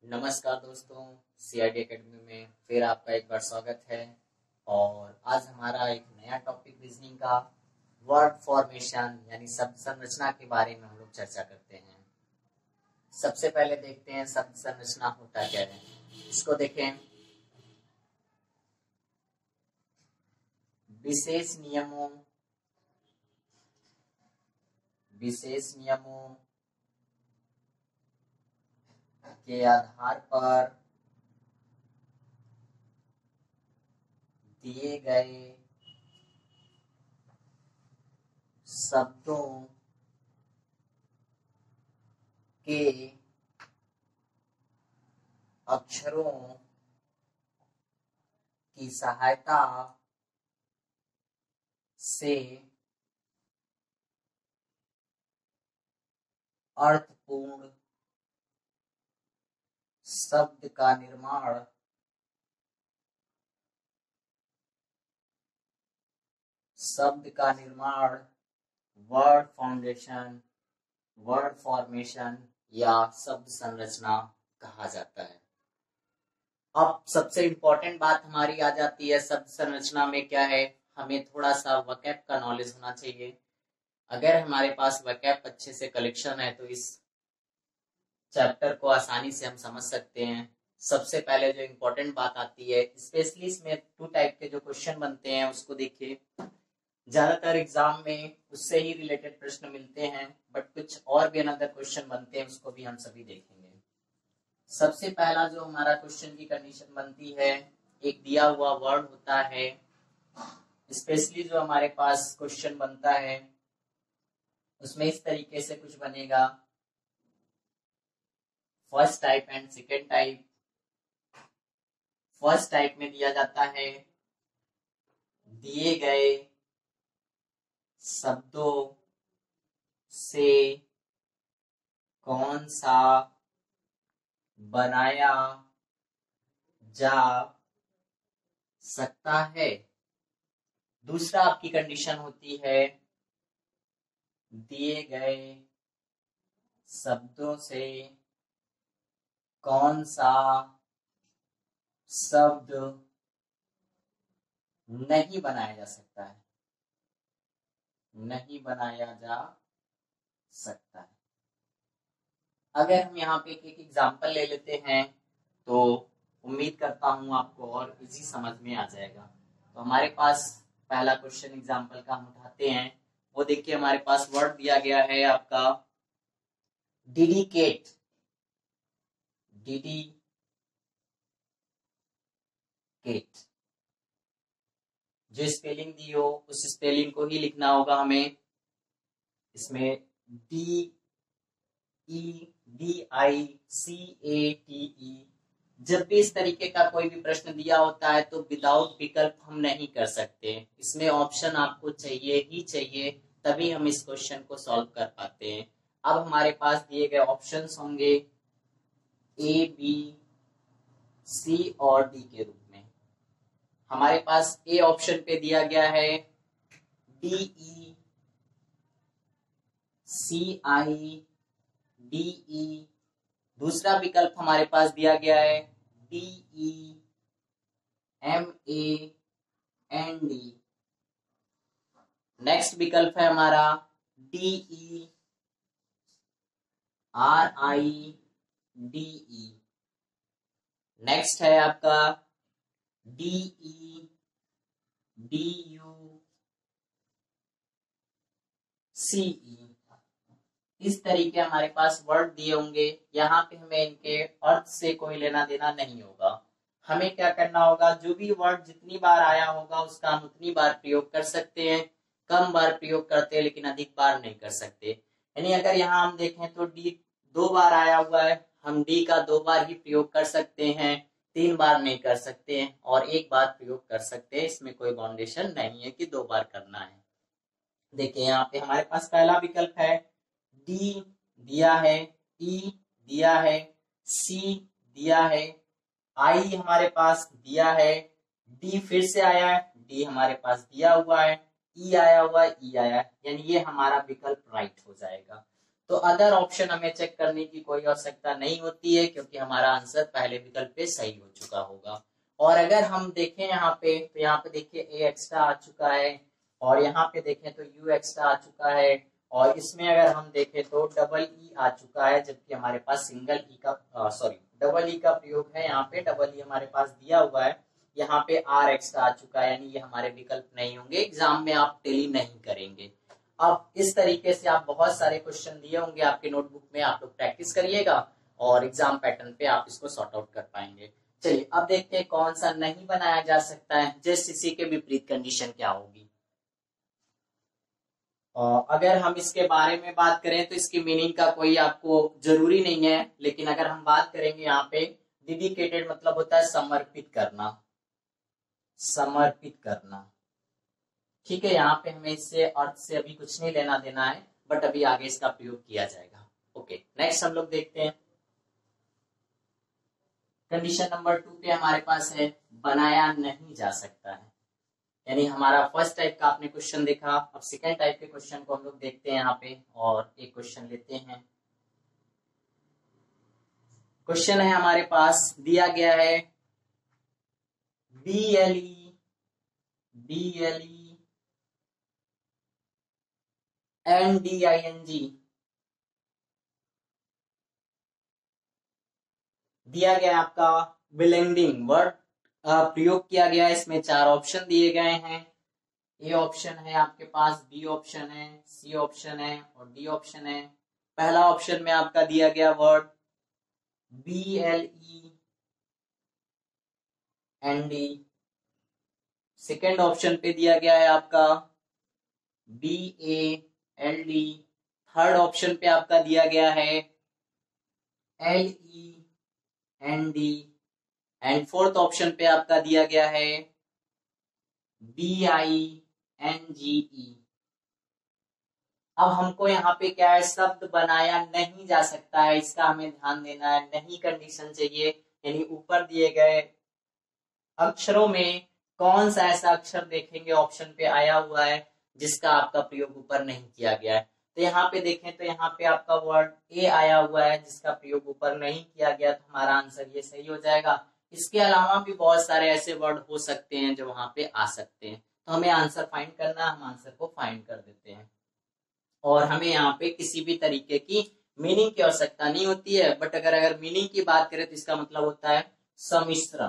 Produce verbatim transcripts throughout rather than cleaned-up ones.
नमस्कार दोस्तों, CID academy में फिर आपका एक बार स्वागत है। और आज हमारा एक नया टॉपिक रीजनिंग का वर्ड फॉर्मेशन यानी शब्द संरचना के बारे में हम लोग चर्चा करते हैं। सबसे पहले देखते हैं शब्द संरचना होता क्या है। इसको देखें, विशेष नियमों विशेष नियमों के आधार पर दिए गए शब्दों के अक्षरों की सहायता से अर्थपूर्ण शब्द का निर्माण शब्द का निर्माण वर्ड फाउंडेशन वर्ड फॉर्मेशन या शब्द संरचना कहा जाता है। अब सबसे इंपॉर्टेंट बात हमारी आ जाती है शब्द संरचना में क्या है। हमें थोड़ा सा वोकैब का नॉलेज होना चाहिए। अगर हमारे पास वोकैब अच्छे से कलेक्शन है तो इस चैप्टर को आसानी से हम समझ सकते हैं। सबसे पहले जो इम्पोर्टेंट बात आती है, स्पेशली इसमें टू टाइप के जो क्वेश्चन बनते हैं उसको देखिए। ज्यादातर एग्जाम में उससे ही रिलेटेड प्रश्न मिलते हैं, बट कुछ और भी अनदर क्वेश्चन बनते हैं, उसको भी हम सभी देखेंगे। सबसे पहला जो हमारा क्वेश्चन की कंडीशन बनती है, एक दिया हुआ वर्ड होता है। स्पेशली जो हमारे पास क्वेश्चन बनता है उसमें इस तरीके से कुछ बनेगा, first type and second type. First type में दिया जाता है दिए गए शब्दों से कौन सा बनाया जा सकता है। दूसरा आपकी कंडीशन होती है दिए गए शब्दों से कौन सा शब्द नहीं बनाया जा सकता है नहीं बनाया जा सकता है। अगर हम यहाँ पे एक एक एग्जाम्पल ले लेते हैं तो उम्मीद करता हूँ आपको और इजी समझ में आ जाएगा। तो हमारे पास पहला क्वेश्चन एग्जाम्पल का हम उठाते हैं। वो देखिए, हमारे पास वर्ड दिया गया है आपका डिडिकेट। डिडिकेट जो स्पेलिंग दी हो उस स्पेलिंग को ही लिखना होगा हमें। इसमें D E D I C A T E. जब भी इस तरीके का कोई भी प्रश्न दिया होता है तो विदाउट विकल्प हम नहीं कर सकते। इसमें ऑप्शन आपको चाहिए ही चाहिए, तभी हम इस क्वेश्चन को सॉल्व कर पाते हैं। अब हमारे पास दिए गए ऑप्शंस होंगे ए बी सी और डी के रूप में। हमारे पास ए ऑप्शन पे दिया गया है डी ई सी आई डी ई। दूसरा विकल्प हमारे पास दिया गया है D E M A N D. Next विकल्प है हमारा D E R I D E. Next है आपका D E D U C E. इस तरीके हमारे पास वर्ड दिए होंगे। यहाँ पे हमें इनके अर्थ से कोई लेना देना नहीं होगा। हमें क्या करना होगा, जो भी वर्ड जितनी बार आया होगा उसका हम उतनी बार प्रयोग कर सकते हैं। कम बार प्रयोग करते हैं लेकिन अधिक बार नहीं कर सकते। यानी अगर यहाँ हम देखें तो डी दो बार आया हुआ है, हम डी का दो बार ही प्रयोग कर सकते हैं, तीन बार नहीं कर सकते हैं, और एक बार प्रयोग कर सकते हैं। इसमें कोई बाउंडेशन नहीं है कि दो बार करना है। देखिए यहाँ पे हमारे पास पहला विकल्प है डी दिया है, ई दिया है, सी दिया है, आई हमारे पास दिया है, डी फिर से आया है, डी हमारे पास दिया हुआ है, ई आया हुआ है, ई आया है, यानी ये हमारा विकल्प राइट हो जाएगा। तो अदर ऑप्शन हमें चेक करने की कोई आवश्यकता नहीं होती है, क्योंकि हमारा आंसर पहले विकल्प पे सही हो चुका होगा। और अगर हम देखें यहाँ पे, तो यहाँ पे देखिए ए एक्स्ट्रा आ चुका है, और यहाँ पे देखें तो यू एक्स्ट्रा आ चुका है, और इसमें अगर हम देखें तो डबल ई आ चुका है, जबकि हमारे पास सिंगल ई का सॉरी डबल ई का प्रयोग है। यहाँ पे डबल ई हमारे पास दिया हुआ है, यहाँ पे आर एक्स्ट्रा आ चुका है, यानी ये हमारे विकल्प नहीं होंगे, एग्जाम में आप टेली नहीं करेंगे। अब इस तरीके से आप बहुत सारे क्वेश्चन दिए होंगे आपके नोटबुक में, आप लोग प्रैक्टिस करिएगा और एग्जाम पैटर्न पे आप इसको सॉर्ट आउट कर पाएंगे। चलिए अब देखते हैं कौन सा नहीं बनाया जा सकता है, जस्ट इसी के विपरीत कंडीशन क्या होगी। और अगर हम इसके बारे में बात करें तो इसकी मीनिंग का कोई आपको जरूरी नहीं है, लेकिन अगर हम बात करेंगे यहाँ पे डेडिकेटेड मतलब होता है समर्पित करना, समर्पित करना। ठीक है, यहाँ पे हमें इससे अर्थ से अभी कुछ नहीं लेना देना है, बट अभी आगे इसका प्रयोग किया जाएगा। ओके, नेक्स्ट हम लोग देखते हैं कंडीशन नंबर टू पे हमारे पास है बनाया नहीं जा सकता है, यानी हमारा फर्स्ट टाइप का आपने क्वेश्चन देखा। अब सेकेंड टाइप के क्वेश्चन को हम लोग देखते हैं यहाँ पे, और एक क्वेश्चन लेते हैं। क्वेश्चन है हमारे पास दिया गया है B L E B L E N D I N G दिया गया है आपका ब्लेंडिंग वर्ड प्रयोग किया गया है। इसमें चार ऑप्शन दिए गए हैं। ए ऑप्शन है आपके पास, बी ऑप्शन है, सी ऑप्शन है और डी ऑप्शन है। पहला ऑप्शन में आपका दिया गया word B L E N D, second option पे दिया गया है आपका B A L D, third option पे आपका दिया गया है L E N D, and fourth option पे आपका दिया गया है बी आई एन जी ई। अब हमको यहाँ पे क्या है, शब्द बनाया नहीं जा सकता है, इसका हमें ध्यान देना है। नहीं कंडीशन चाहिए, यानी ऊपर दिए गए अक्षरों में कौन सा ऐसा अक्षर देखेंगे ऑप्शन पे आया हुआ है जिसका आपका प्रयोग ऊपर नहीं किया गया है। तो यहाँ पे देखें तो यहाँ पे आपका वर्ड ए आया हुआ है जिसका प्रयोग ऊपर नहीं किया गया, तो हमारा आंसर ये सही हो जाएगा। इसके अलावा भी बहुत सारे ऐसे वर्ड हो सकते हैं जो वहां पे आ सकते हैं, तो हमें आंसर फाइंड करना है, हम आंसर को फाइंड कर देते हैं। और हमें यहाँ पे किसी भी तरीके की मीनिंग की आवश्यकता नहीं होती है, बट अगर अगर मीनिंग की बात करें तो इसका मतलब होता है सम्मिश्रण।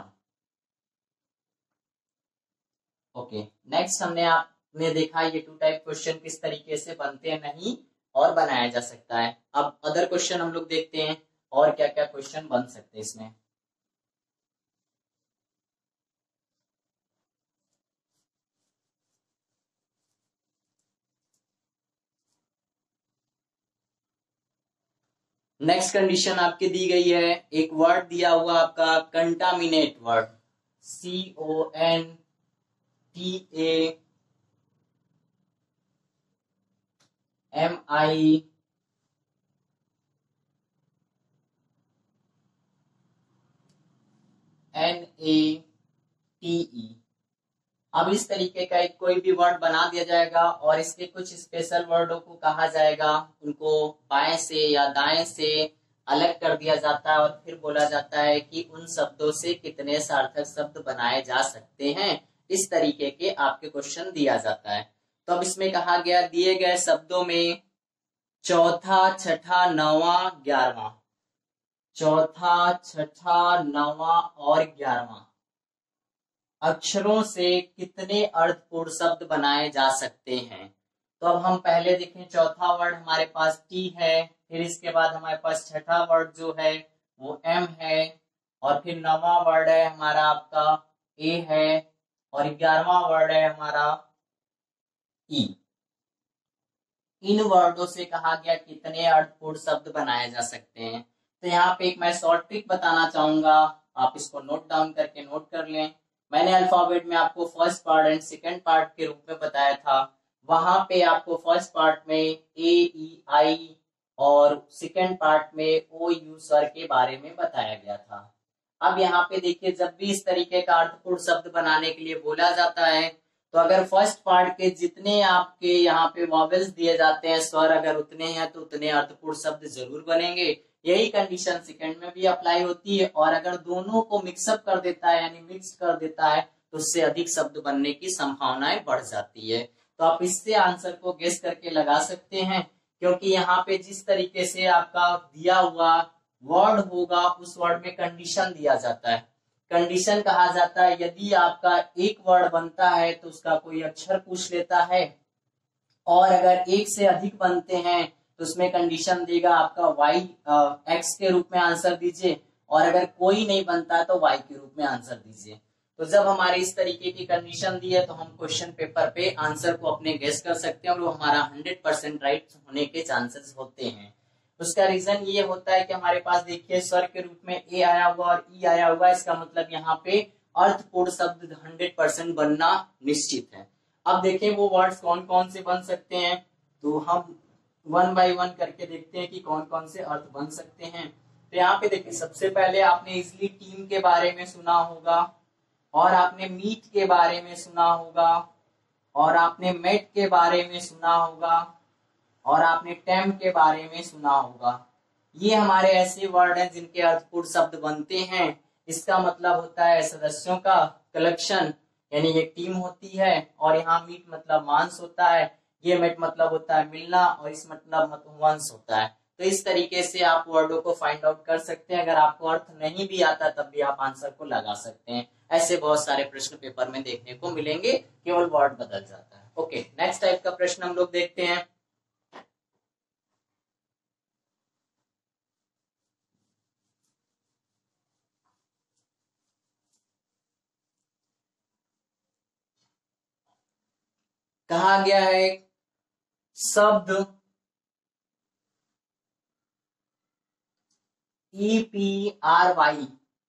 ओके, नेक्स्ट हमने आपने देखा ये टू टाइप क्वेश्चन किस तरीके से बनते हैं नहीं और बनाया जा सकता है। अब अदर क्वेश्चन हम लोग देखते हैं और क्या क्या क्वेश्चन बन सकते हैं इसमें। नेक्स्ट कंडीशन आपकी दी गई है, एक वर्ड दिया हुआ आपका contaminate word, C O N T A M I N A T E. अब इस तरीके का एक कोई भी वर्ड बना दिया जाएगा और इसके कुछ स्पेशल वर्डों को कहा जाएगा, उनको बाएं से या दाएं से अलग कर दिया जाता है और फिर बोला जाता है कि उन शब्दों से कितने सार्थक शब्द बनाए जा सकते हैं। इस तरीके के आपके क्वेश्चन दिया जाता है। तो अब इसमें कहा गया दिए गए शब्दों में चौथा, छठा, नौवा, ग्यारहवा, चौथा, छठा, नौवा और ग्यारहवा अक्षरों से कितने अर्थपूर्ण शब्द बनाए जा सकते हैं। तो अब हम पहले देखें, चौथा वर्ड हमारे पास टी है, फिर इसके बाद हमारे पास छठा वर्ड जो है वो एम है, और फिर नौवां वर्ड है हमारा आपका ए है, और ग्यारहवां वर्ड है हमारा ई। इन वर्डों से कहा गया कितने अर्थपूर्ण शब्द बनाए जा सकते हैं। तो यहाँ पे एक मैं शॉर्ट ट्रिक बताना चाहूंगा, आप इसको नोट डाउन करके नोट कर लें। मैंने अल्फाबेट में आपको first part and second part के रूप में बताया था। वहां पे आपको फर्स्ट पार्ट में ए ई आई और सेकंड पार्ट में ओ यू स्वर के बारे में बताया गया था। अब यहाँ पे देखिए, जब भी इस तरीके का अर्थपूर्ण शब्द बनाने के लिए बोला जाता है तो अगर फर्स्ट पार्ट के जितने आपके यहाँ पे वॉवेल्स दिए जाते हैं स्वर अगर उतने हैं तो उतने अर्थपूर्ण शब्द जरूर बनेंगे। यही कंडीशन सेकंड में भी अप्लाई होती है। और अगर दोनों को मिक्सअप कर देता है यानी मिक्स कर देता है तो उससे अधिक शब्द बनने की संभावनाएं बढ़ जाती है। तो आप इससे आंसर को गेस करके लगा सकते हैं, क्योंकि यहाँ पे जिस तरीके से आपका दिया हुआ वर्ड होगा उस वर्ड में कंडीशन दिया जाता है। कंडीशन कहा जाता है यदि आपका एक वर्ड बनता है तो उसका कोई अक्षर पूछ लेता है, और अगर एक से अधिक बनते हैं तो उसमें कंडीशन देगा आपका वाई एक्स के रूप में आंसर दीजिए, और अगर कोई नहीं बनता तो वाई के रूप में आंसर दीजिए। तो जब हमारे इस तरीके की कंडीशन दी है तो हम क्वेश्चन पेपर पे आंसर को अपने गेस कर सकते हैं और वो हमारा हंड्रेड परसेंट राइट होने के चांसेस होते हैं। उसका रीजन ये होता है कि हमारे पास देखिए स्वर के रूप में ए आया हुआ और ई आया हुआ, इसका मतलब यहाँ पे अर्थपूर्ण शब्द हंड्रेड परसेंट बनना निश्चित है। अब देखें वो वर्ड्स कौन कौन से बन सकते हैं, तो हम वन बाय वन करके देखते हैं कि कौन कौन से अर्थ बन सकते हैं। तो यहाँ पे देखिए सबसे पहले आपने इजली टीम के बारे में सुना होगा, और आपने मीट के बारे में सुना होगा, और आपने मेट के बारे में सुना होगा, और आपने टेम के बारे में सुना होगा। ये हमारे ऐसे वर्ड हैं जिनके अर्थपूर्ण शब्द बनते हैं। इसका मतलब होता है सदस्यों का कलेक्शन, यानी एक टीम होती है। और यहाँ मीट मतलब मांस होता है, ये मेट मतलब होता है मिलना, और इस मतलब वंश होता है। तो इस तरीके से आप वर्डों को फाइंड आउट कर सकते हैं। अगर आपको अर्थ नहीं भी आता तब भी आप आंसर को लगा सकते हैं। ऐसे बहुत सारे प्रश्न पेपर में देखने को मिलेंगे, केवल वर्ड बदल जाता है। ओके, नेक्स्ट टाइप का प्रश्न हम लोग देखते हैं। कहा गया है शब्द ई पी आर वाई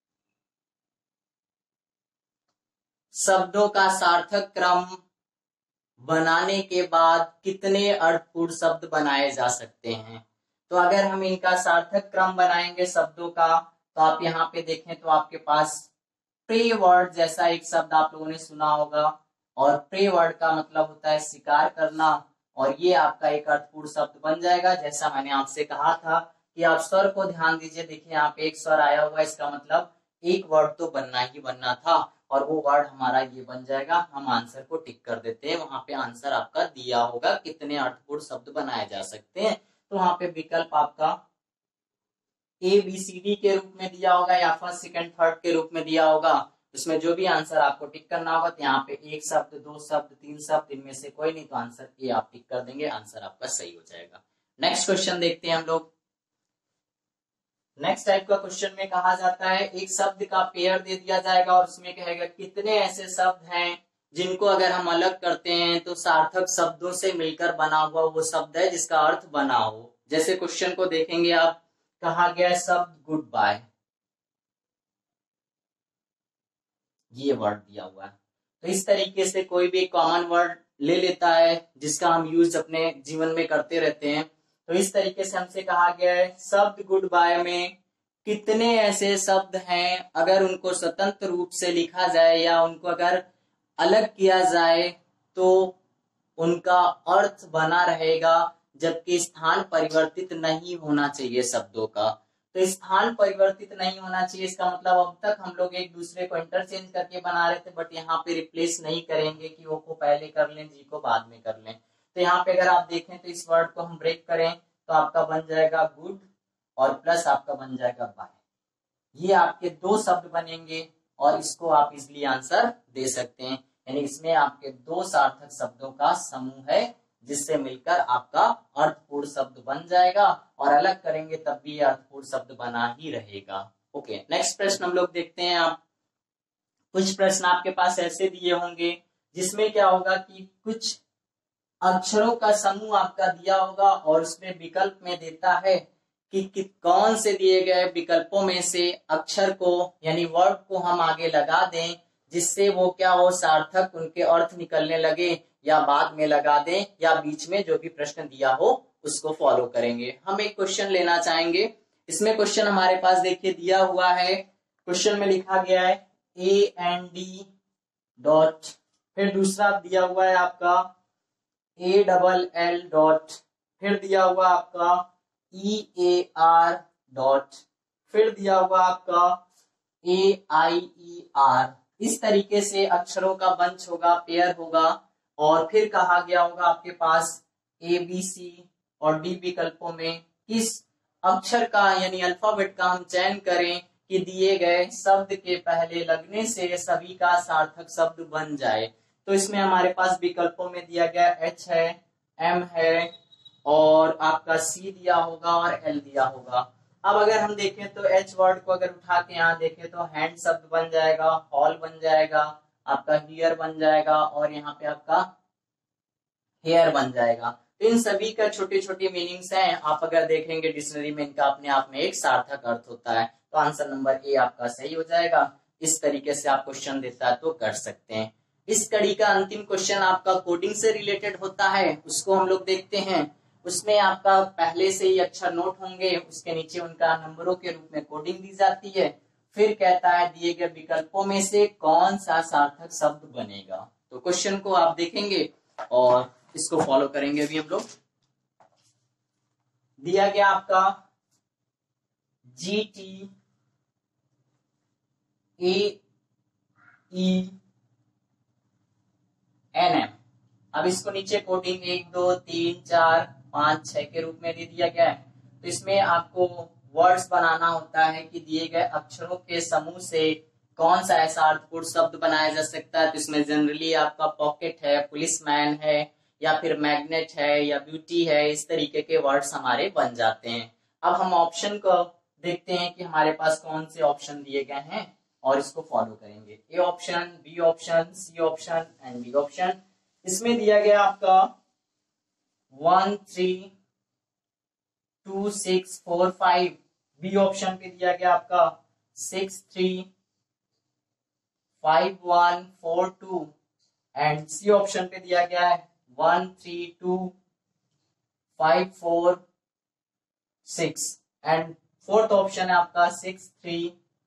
शब्दों का सार्थक क्रम बनाने के बाद कितने अर्थपूर्ण शब्द बनाए जा सकते हैं। तो अगर हम इनका सार्थक क्रम बनाएंगे शब्दों का, तो आप यहाँ पे देखें तो आपके पास प्रे वर्ड जैसा एक शब्द आप लोगों ने सुना होगा, और प्रे वर्ड का मतलब होता है शिकार करना, और ये आपका एक अर्थपूर्ण शब्द बन जाएगा। जैसा मैंने आपसे कहा था कि आप स्वर को ध्यान दीजिए, देखिए यहाँ पे एक स्वर आया हुआ है, इसका मतलब एक वर्ड तो बनना ही बनना था, और वो वर्ड हमारा ये बन जाएगा। हम आंसर को टिक कर देते हैं, वहां पे आंसर आपका दिया होगा कितने अर्थपूर्ण शब्द बनाए जा सकते हैं। तो वहां पे विकल्प आपका ए बी सी डी के रूप में दिया होगा या फर्स्ट सेकंड थर्ड के रूप में दिया होगा। उसमें जो भी आंसर आपको टिक करना होगा, तो यहाँ पे एक शब्द, दो शब्द, तीन शब्द, इनमें से कोई नहीं, तो आंसर ए आप टिक कर देंगे, आंसर आपका सही हो जाएगा। नेक्स्ट क्वेश्चन देखते हैं हम लोग। नेक्स्ट टाइप का क्वेश्चन में कहा जाता है एक शब्द का पेयर दे दिया जाएगा और उसमें कहेगा कितने ऐसे शब्द हैं जिनको अगर हम अलग करते हैं तो सार्थक शब्दों से मिलकर बना हुआ वो शब्द है जिसका अर्थ बना हो। जैसे क्वेश्चन को देखेंगे आप, कहा गया शब्द गुड बाय, ये वर्ड दिया हुआ है। तो इस तरीके से कोई भी कॉमन वर्ड ले लेता है जिसका हम यूज अपने जीवन में करते रहते हैं। तो इस तरीके से हमसे कहा गया है शब्द गुड बाय में कितने ऐसे शब्द हैं अगर उनको स्वतंत्र रूप से लिखा जाए या उनको अगर अलग किया जाए तो उनका अर्थ बना रहेगा, जबकि स्थान परिवर्तित नहीं होना चाहिए शब्दों का। तो स्थान परिवर्तित नहीं होना चाहिए, इसका मतलब अब तक हम लोग एक दूसरे को इंटरचेंज करके बना रहे थे, बट यहाँ पे रिप्लेस नहीं करेंगे कि वो को पहले कर लें, जी को बाद में कर लें। तो यहाँ पे अगर आप देखें तो इस वर्ड को हम ब्रेक करें तो आपका बन जाएगा गुड और प्लस आपका बन जाएगा बाय। ये आपके दो शब्द बनेंगे और इसको आप इजिली आंसर दे सकते हैं। यानी इसमें आपके दो सार्थक शब्दों का समूह है जिससे मिलकर आपका अर्थपूर्ण शब्द बन जाएगा, और अलग करेंगे तब भी अर्थपूर्ण शब्द बना ही रहेगा। ओके, नेक्स्ट प्रश्न हम लोग देखते हैं। आप कुछ प्रश्न आपके पास ऐसे दिए होंगे जिसमें क्या होगा कि कुछ अक्षरों का समूह आपका दिया होगा और उसमें विकल्प में देता है कि, कि कौन से दिए गए विकल्पों में से अक्षर को यानी वर्ड को हम आगे लगा दें जिससे वो क्या हो सार्थक उनके अर्थ निकलने लगे, या बाद में लगा दें, या बीच में जो भी प्रश्न दिया हो उसको फॉलो करेंगे। हम एक क्वेश्चन लेना चाहेंगे। इसमें क्वेश्चन हमारे पास देखिए दिया हुआ है। क्वेश्चन में लिखा गया है ए एंड डी डॉट फिर दूसरा दिया हुआ है आपका ए डबल एल डॉट, फिर दिया हुआ आपका ई ए आर डॉट, फिर दिया हुआ आपका ए आई ई आर। इस तरीके से अक्षरों का बंच होगा, पेयर होगा। और फिर कहा गया होगा आपके पास ए बी सी और डी विकल्पों में किस अक्षर का यानी अल्फाबेट का हम चयन करें कि दिए गए शब्द के पहले लगने से सभी का सार्थक शब्द बन जाए। तो इसमें हमारे पास विकल्पों में दिया गया एच है, एम है और आपका सी दिया होगा और एल दिया होगा। अब अगर हम देखें तो एच वर्ड को अगर उठा के यहाँ देखें तो हैंड शब्द बन जाएगा, हॉल बन जाएगा, आपका हियर बन जाएगा और यहाँ पे आपका हेयर बन जाएगा। तो इन सभी का छोटी छोटी मीनिंग्स हैं। आप अगर देखेंगे डिक्शनरी में इनका अपने आप में एक सार्थक अर्थ होता है। तो आंसर नंबर ए आपका सही हो जाएगा। इस तरीके से आप क्वेश्चन देता है तो कर सकते हैं। इस कड़ी का अंतिम क्वेश्चन आपका कोडिंग से रिलेटेड होता है, उसको हम लोग देखते हैं। उसमें आपका पहले से ही अक्षर नोट होंगे, उसके नीचे उनका नंबरों के रूप में कोडिंग दी जाती है। फिर कहता है दिए गए विकल्पों में से कौन सा सार्थक शब्द बनेगा। तो क्वेश्चन को आप देखेंगे और इसको फॉलो करेंगे अभी हम लोग। दिया गया आपका G T A E N M. अब इसको नीचे कोडिंग एक दो तीन चार पांच छह के रूप में दे दिया गया है। तो इसमें आपको वर्ड्स बनाना होता है कि दिए गए अक्षरों के समूह से कौन सा ऐसा अर्थपूर्ण शब्द बनाया जा सकता है। तो इसमें जनरली आपका पॉकेट है, पुलिसमैन है या फिर मैग्नेट है या ब्यूटी है, इस तरीके के वर्ड्स हमारे बन जाते हैं। अब हम ऑप्शन को देखते हैं कि हमारे पास कौन से ऑप्शन दिए गए हैं और इसको फॉलो करेंगे। A option, B option, C option and D option. इसमें दिया गया आपका one three two six four five. B option पे दिया गया आपका six three five one four two and C option पे दिया गया है one three two five four six and fourth option है आपका six three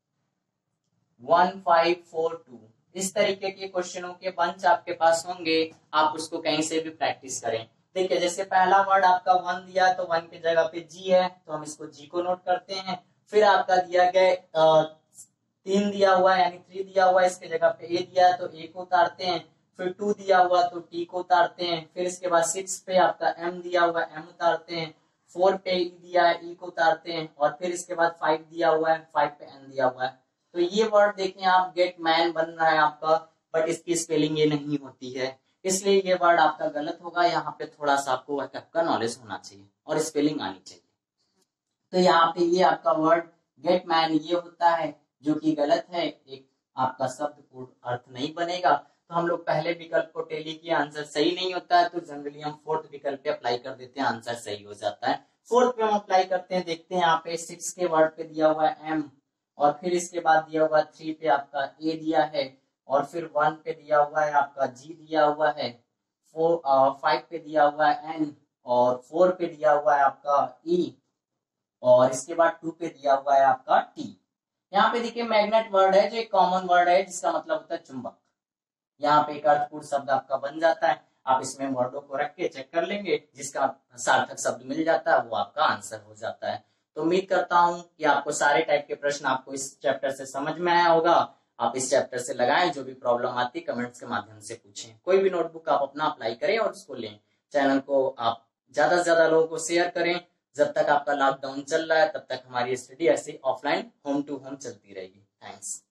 one five four two. इस तरीके के क्वेश्चनों के बंच आपके पास होंगे, आप उसको कहीं से भी प्रैक्टिस करें। देखिए जैसे पहला वर्ड आपका वन दिया तो वन की जगह पे जी है तो हम इसको जी को नोट करते हैं। फिर आपका दिया गया तीन दिया हुआ है यानी थ्री दिया हुआ है, इसके जगह पे ए दिया है तो ए को उतारते हैं। फिर टू दिया हुआ तो टी को उतारते हैं। फिर इसके बाद सिक्स पे आपका एम दिया हुआ है, एम उतारते हैं। फोर पे ई दिया है, ई को उतारते हैं। और फिर इसके बाद फाइव दिया हुआ है, फाइव पे एन दिया हुआ है। तो ये वर्ड देखें आप, गेट मैन बन रहा है आपका, बट इसकी स्पेलिंग ये नहीं होती है, इसलिए ये वर्ड आपका गलत होगा। यहाँ पे थोड़ा सा आपको आपका नॉलेज होना चाहिए और स्पेलिंग आनी चाहिए। तो यहाँ पे ये आपका वर्ड गेट मैन ये होता है जो कि गलत है, एक आपका शब्द पूर्ण अर्थ नहीं बनेगा। तो हम लोग पहले विकल्प को टेली किया, आंसर सही नहीं होता है तो जनरली हम फोर्थ विकल्प पे अप्लाई कर देते हैं, आंसर सही हो जाता है। फोर्थ पे हम अप्लाई करते हैं, देखते हैं यहाँ पे सिक्स के वर्ड पे दिया हुआ है एम और फिर इसके बाद दिया हुआ थ्री पे आपका ए दिया है और फिर वन पे दिया हुआ है आपका जी दिया हुआ है, फोर फाइव पे दिया हुआ है एन और फोर पे दिया हुआ है आपका ई और इसके बाद टू पे दिया हुआ है आपका टी। यहाँ पे देखिए मैग्नेट वर्ड है जो एक कॉमन वर्ड है जिसका मतलब होता है चुंबक। यहाँ पे एक अर्थपूर्ण शब्द आपका बन जाता है। आप इसमें वर्डों को रख के चेक कर लेंगे, जिसका सार्थक शब्द मिल जाता है वो आपका आंसर हो जाता है। तो उम्मीद करता हूं कि आपको सारे टाइप के प्रश्न आपको इस चैप्टर से समझ में आया होगा। आप इस चैप्टर से लगाएं, जो भी प्रॉब्लम आती कमेंट्स के माध्यम से पूछें। कोई भी नोटबुक आप अपना अप्लाई करें और उसको लें। चैनल को आप ज्यादा से ज्यादा लोगों को शेयर करें। जब तक आपका लॉकडाउन चल रहा है तब तक हमारी स्टडी ऐसे ऑफलाइन होम टू होम चलती रहेगी। थैंक्स।